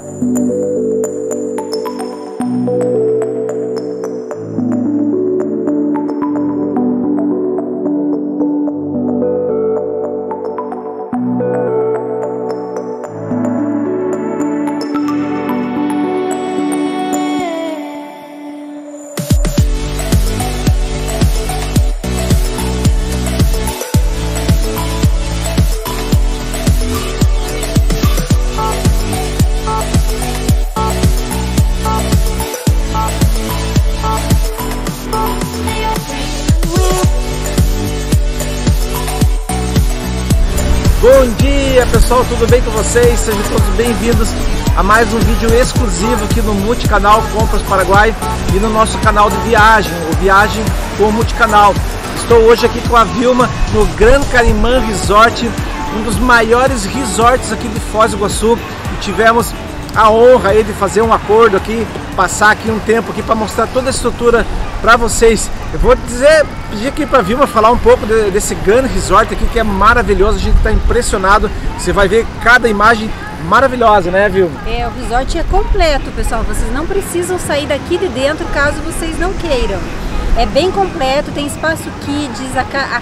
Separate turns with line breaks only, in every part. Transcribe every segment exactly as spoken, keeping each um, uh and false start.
Bom dia pessoal, tudo bem com vocês? Sejam todos bem-vindos a mais um vídeo exclusivo aqui no Multicanal Compras Paraguai e no nosso canal de viagem, o Viagem com Multicanal. Estou hoje aqui com a Vilma no Gran Carimã Resort, um dos maiores resorts aqui de Foz do Iguaçu, e tivemos a honra aí de fazer um acordo aqui, passar aqui um tempo aqui para mostrar toda a estrutura para vocês. Eu vou dizer, pedir aqui para a Vilma falar um pouco de, desse Gran Resort aqui, que é maravilhoso, a gente está impressionado, você vai ver cada imagem maravilhosa, né, Vilma?
É, o resort é completo, pessoal, vocês não precisam sair daqui de dentro caso vocês não queiram. É bem completo, tem espaço kids,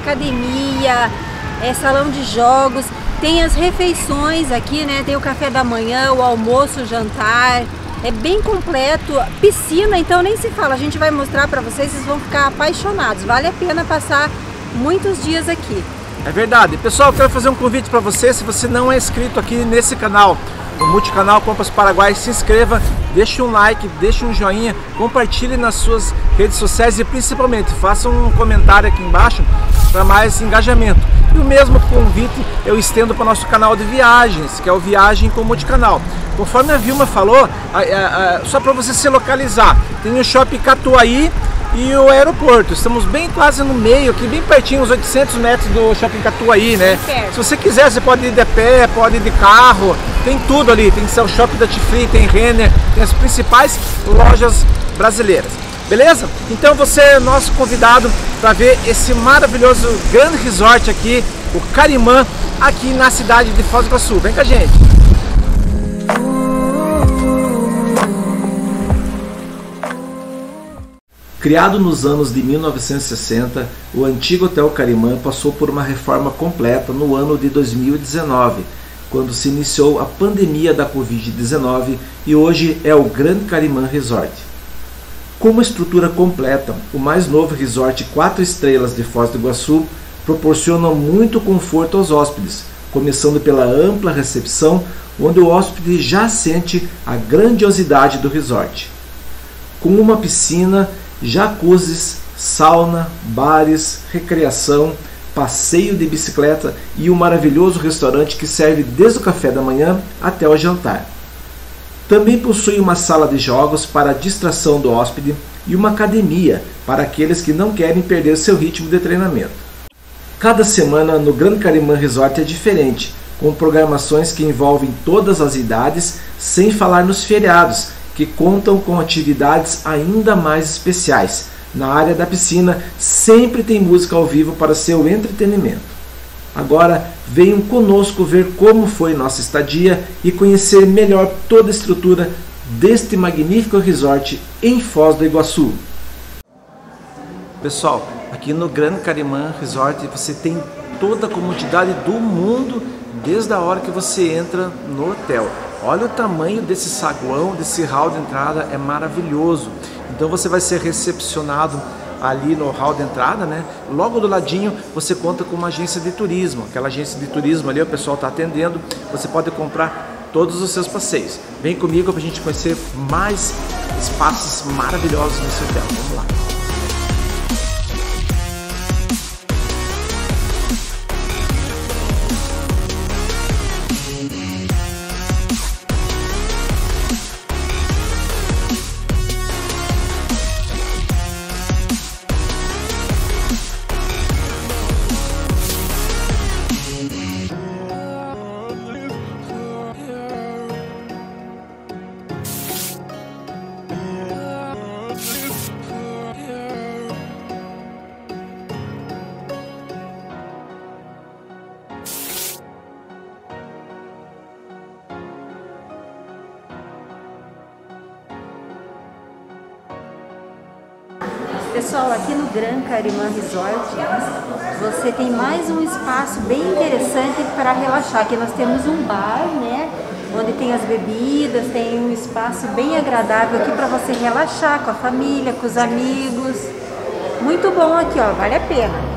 academia, é, salão de jogos, tem as refeições aqui, né? Tem o café da manhã, o almoço, o jantar. É bem completo. Piscina, então nem se fala. A gente vai mostrar para vocês, vocês vão ficar apaixonados. Vale a pena passar muitos dias aqui.
É verdade. Pessoal, eu quero fazer um convite para você. Se você não é inscrito aqui nesse canal, o Multicanal Compras Paraguai, se inscreva, deixe um like, deixe um joinha, compartilhe nas suas redes sociais e principalmente faça um comentário aqui embaixo para mais engajamento. E o mesmo convite eu estendo para o nosso canal de viagens, que é o Viagem com Multicanal. Conforme a Vilma falou, a, a, a, só para você se localizar, tem o Shopping Catuaí e o aeroporto. Estamos bem quase no meio, aqui bem pertinho, uns oitocentos metros do Shopping Catuaí, né? Se você quiser, você pode ir de pé, pode ir de carro, tem tudo ali. Tem o Shopping da Tifri, tem Renner, tem as principais lojas brasileiras. Beleza? Então você é nosso convidado para ver esse maravilhoso Gran Resort aqui, o Carimã, aqui na cidade de Foz do Iguaçu. Vem com a gente! Criado nos anos de mil novecentos e sessenta, o antigo Hotel Carimã passou por uma reforma completa no ano de dois mil e dezenove, quando se iniciou a pandemia da Covid dezenove, e hoje é o Gran Carimã Resort. Com uma estrutura completa, o mais novo resort quatro estrelas de Foz do Iguaçu proporciona muito conforto aos hóspedes, começando pela ampla recepção, onde o hóspede já sente a grandiosidade do resort. Com uma piscina, jacuzzis, sauna, bares, recreação, passeio de bicicleta e um maravilhoso restaurante que serve desde o café da manhã até o jantar. Também possui uma sala de jogos para a distração do hóspede e uma academia para aqueles que não querem perder seu ritmo de treinamento. Cada semana no Gran Carimã Resort é diferente, com programações que envolvem todas as idades, sem falar nos feriados, que contam com atividades ainda mais especiais. Na área da piscina sempre tem música ao vivo para seu entretenimento. Agora venham conosco ver como foi nossa estadia e conhecer melhor toda a estrutura deste magnífico resort em Foz do Iguaçu. Pessoal, aqui no Gran Carimã Resort você tem toda a comodidade do mundo desde a hora que você entra no hotel. Olha o tamanho desse saguão, desse hall de entrada, é maravilhoso. Então você vai ser recepcionado ali no hall de entrada, né? Logo do ladinho você conta com uma agência de turismo. Aquela agência de turismo ali, o pessoal está atendendo. Você pode comprar todos os seus passeios. Vem comigo para a gente conhecer mais espaços maravilhosos nesse hotel. Vamos lá.
Pessoal, aqui no Gran Carimã Resort, você tem mais um espaço bem interessante para relaxar. Aqui nós temos um bar, né? Onde tem as bebidas, tem um espaço bem agradável aqui para você relaxar com a família, com os amigos. Muito bom aqui, ó, vale a pena.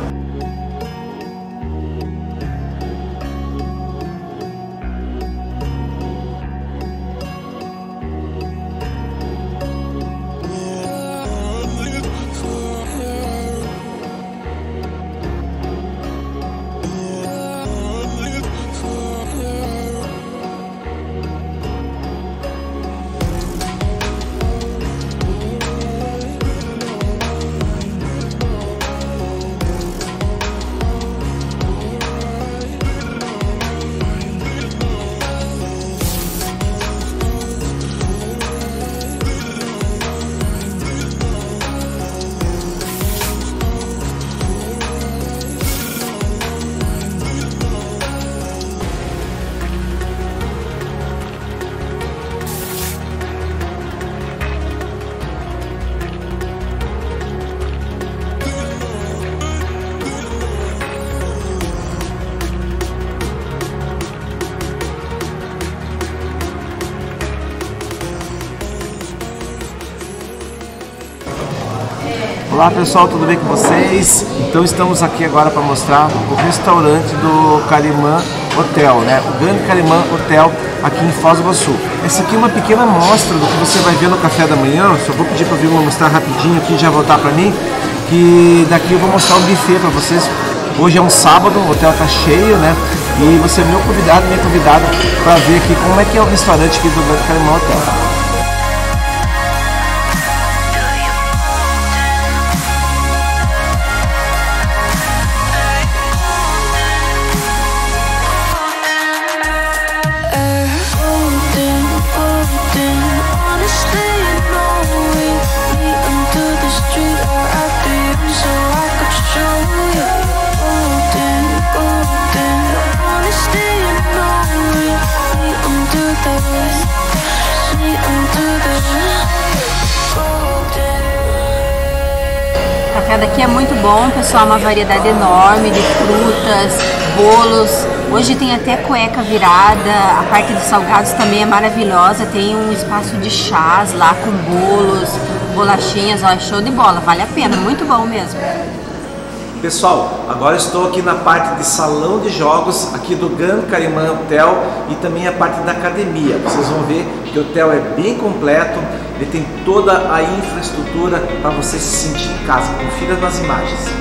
Olá pessoal, tudo bem com vocês? Então estamos aqui agora para mostrar o restaurante do Carimã Hotel, né? O Grande Carimã Hotel aqui em Foz do Iguaçu. Essa aqui é uma pequena amostra do que você vai ver no café da manhã. Só vou pedir para vir mostrar rapidinho aqui e já voltar para mim, que daqui eu vou mostrar o buffet para vocês. Hoje é um sábado, o hotel tá cheio, né? E você é meu convidado, minha convidada para ver aqui como é que é o restaurante aqui do Grande Carimã Hotel.
O café daqui é muito bom, pessoal, uma variedade enorme de frutas, bolos. Hoje tem até cueca virada, a parte dos salgados também é maravilhosa, tem um espaço de chás lá com bolos, bolachinhas, ó, show de bola, vale a pena, muito bom mesmo.
Pessoal, agora estou aqui na parte de salão de jogos aqui do Gran Carimã Hotel e também a parte da academia. Vocês vão ver que o hotel é bem completo, ele tem toda a infraestrutura para você se sentir em casa. Confira nas imagens.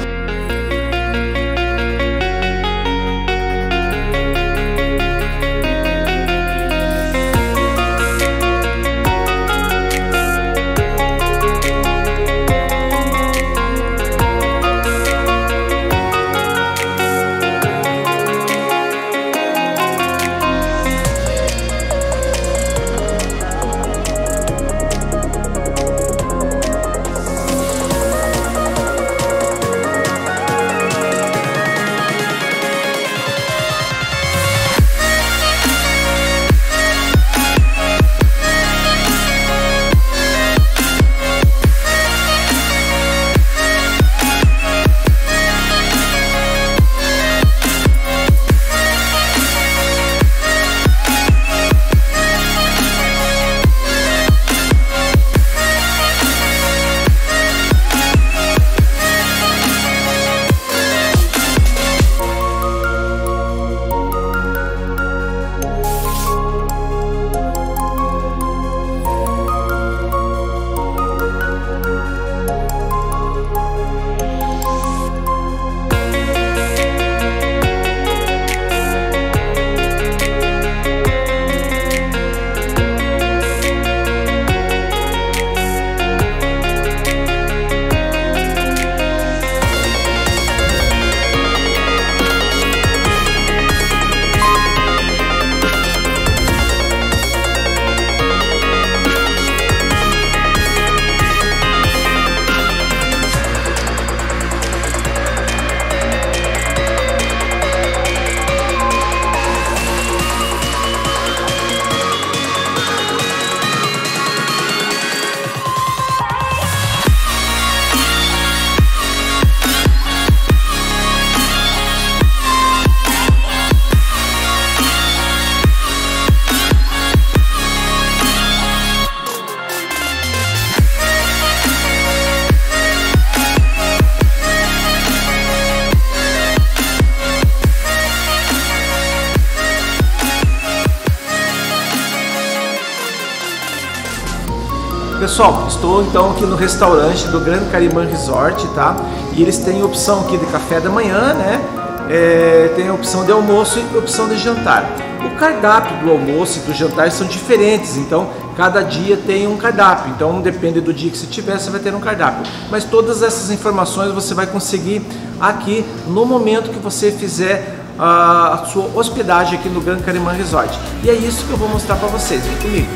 Pessoal, estou então aqui no restaurante do Gran Carimã Resort, tá? E eles têm opção aqui de café da manhã, né? É, tem a opção de almoço e opção de jantar. O cardápio do almoço e do jantar são diferentes, então cada dia tem um cardápio, então depende do dia que você tiver, você vai ter um cardápio. Mas todas essas informações você vai conseguir aqui no momento que você fizer a sua hospedagem aqui no Gran Carimã Resort. E é isso que eu vou mostrar para vocês, vem comigo.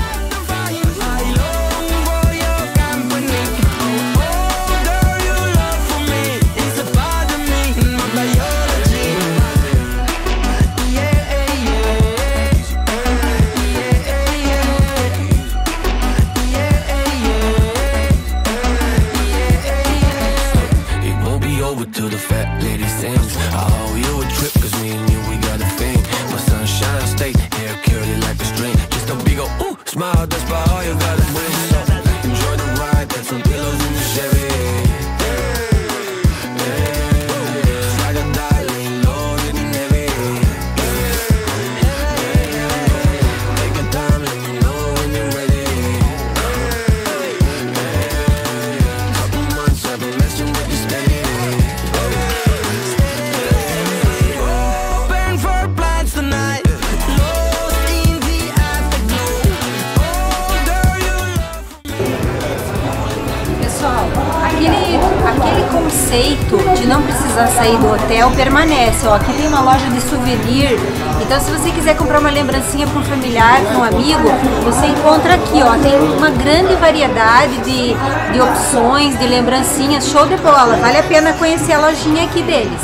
Smile, that's about all you gotta bring. So enjoy the ride, got some pillows in the Chevy. It's like a darling, loaded and heavy. Take your time, let me know when you're ready. Couple months I've been messing with you steady. Open for plans tonight.
Aquele, aquele conceito de não precisar sair do hotel permanece. Ó, aqui tem uma loja de souvenir, então se você quiser comprar uma lembrancinha para um familiar, para um amigo, você encontra aqui, ó, tem uma grande variedade de, de opções, de lembrancinhas, show de bola, vale a pena conhecer a lojinha aqui deles.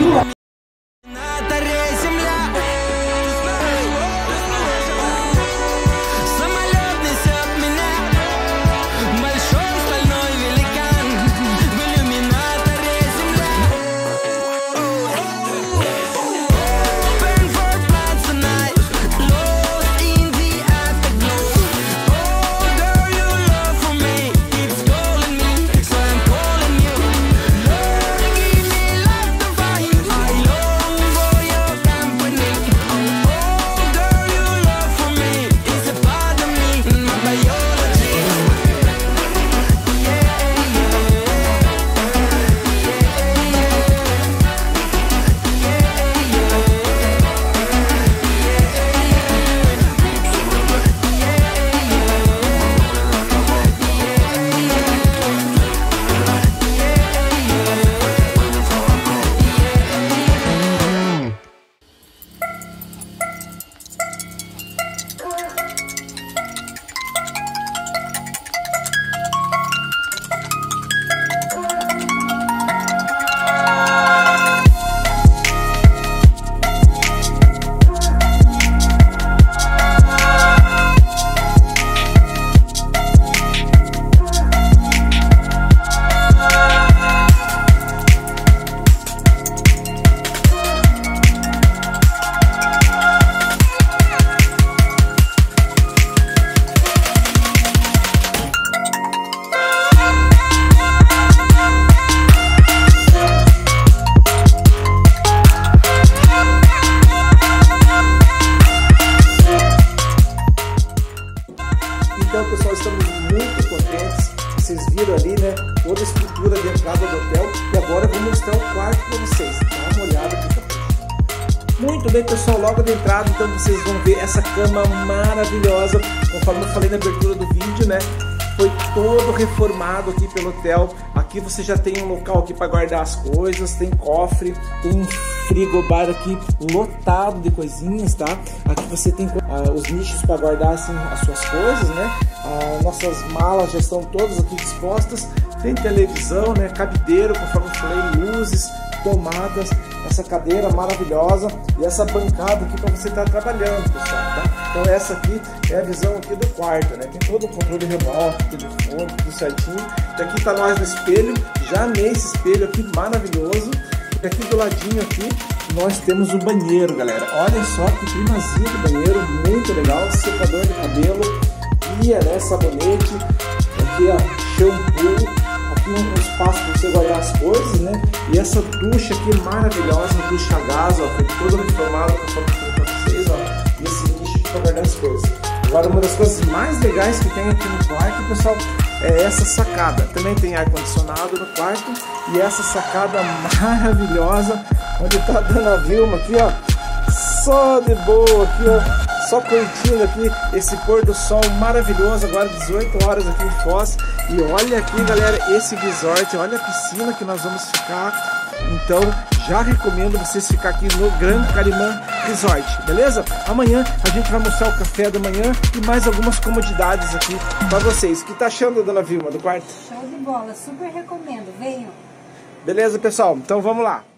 Então, pessoal, estamos muito contentes. Vocês viram ali, né, toda a estrutura de entrada do hotel. E agora eu vou mostrar o quarto para vocês. Dá uma olhada aqui pra frente. Muito bem, pessoal, logo de entrada, então vocês vão ver essa cama maravilhosa. Conforme eu falei na abertura do vídeo, né, foi todo reformado aqui pelo hotel. Aqui você já tem um local aqui para guardar as coisas, tem cofre, tem um frigobar aqui lotado de coisinhas, tá? Aqui você tem ah, os nichos para guardar assim, as suas coisas, né? Ah, nossas malas já estão todas aqui dispostas. Tem televisão, né? Cabideiro, conforme eu falei, luzes, tomadas, essa cadeira maravilhosa e essa bancada aqui para você estar trabalhando, pessoal, tá? Então essa aqui é a visão aqui do quarto, né? Tem todo o controle remoto, telefone, tudo certinho. E aqui tá nós no espelho, já nesse espelho aqui maravilhoso. E aqui do ladinho aqui nós temos o banheiro, galera. Olha só que primazia do banheiro, muito legal. Secador de cabelo, pia, né? Sabonete, aqui ó, shampoo. Aqui um espaço para você guardar as coisas, né? E essa ducha aqui maravilhosa, ducha a gás, ó, foi todo reformado, conforme eu falei para vocês, ó. E esse nicho aqui para guardar as coisas. Agora, uma das coisas mais legais que tem aqui no quarto, pessoal, é essa sacada. Também tem ar-condicionado no quarto e essa sacada maravilhosa, onde tá a Dona Vilma aqui, ó, só de boa aqui, ó, só curtindo aqui esse pôr do sol maravilhoso, agora dezoito horas aqui em Foz. E olha aqui, galera, esse resort, olha a piscina que nós vamos ficar. Então, já recomendo vocês ficar aqui no Gran Carimã Resort, beleza? Amanhã a gente vai mostrar o café da manhã e mais algumas comodidades aqui para vocês. O que tá achando, Dona Vilma, do quarto?
Show de bola, super recomendo, venham!
Beleza, pessoal? Então vamos lá.